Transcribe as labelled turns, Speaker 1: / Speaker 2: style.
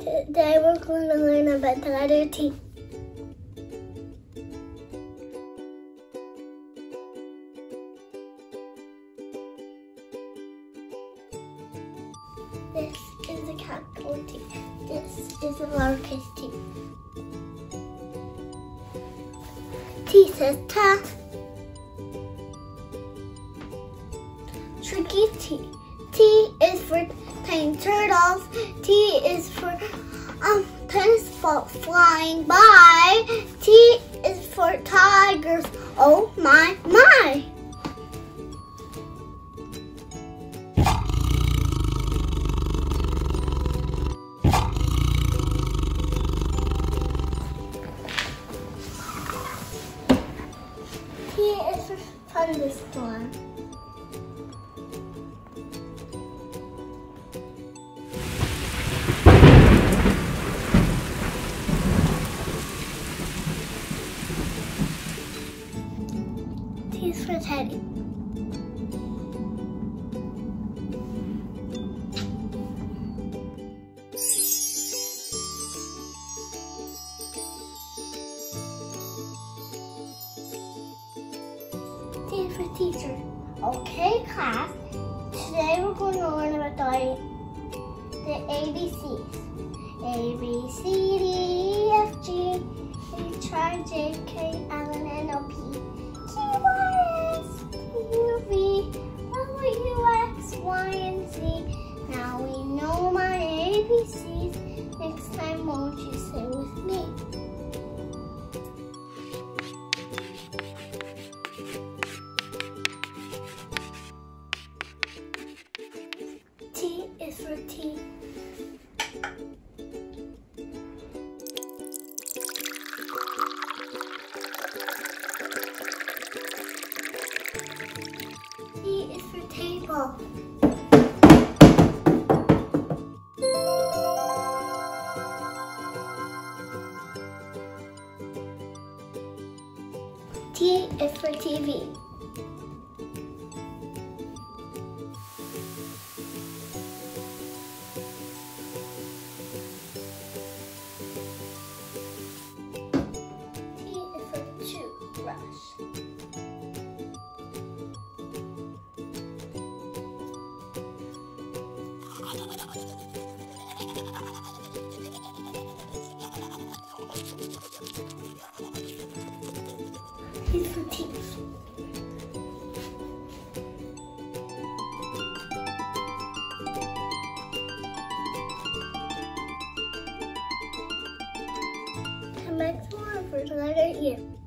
Speaker 1: Today we're going to learn about the letter T. This is a capital T. This is a lowercase t. T says ta. Tricky T. T is for tiny turtles. T is for tennis ball flying by. T is for tigers. Oh my my. T is for Thunderstorm. T is for Teddy. T is for teacher. Okay, class. Today we're going to learn about the ABCs. A, B, C, D, E, F, G, H, I, J, K, L, M, N, O, P, Q, R, S, T, U, V, W, X, Y, and Z. Now we know my ABCs. Next time, won't you say with me? T is for tea. T is for table. T is for TV. T is for toothbrush. T is for teeth. Come back tomorrow for the letter E.